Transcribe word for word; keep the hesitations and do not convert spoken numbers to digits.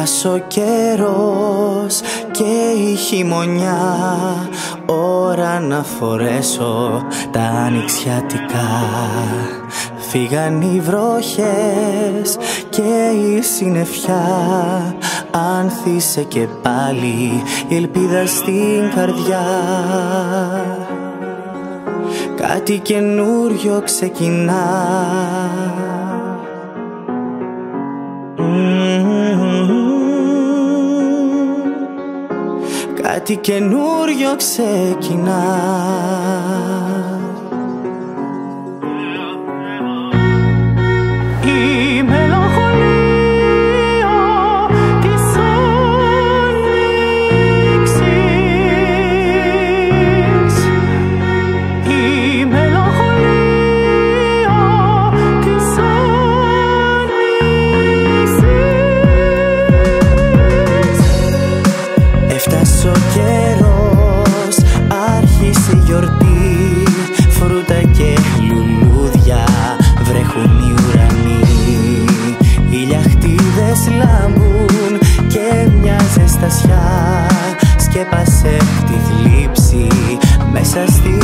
Έφτασε ο καιρός και η χειμωνιά, ώρα να φορέσω τα ανοιξιάτικα. Φύγαν οι βροχές και η συννεφιά, άνθησε και πάλι η ελπίδα στην καρδιά. Κάτι καινούριο ξεκινά. Κάτι καινούριο ξεκινά. Η μελαγχολία της άνοιξης, η μελαγχολία της άνοιξης. Έφτασε ο καιρός, άρχισε η γιορτή, φρούτα και λουλούδια, βρέχουν οι ουρανοί. Οι λιαχτίδες λάμπουν και μια ζεστασιά σκέπασε τη θλίψη μέσα στη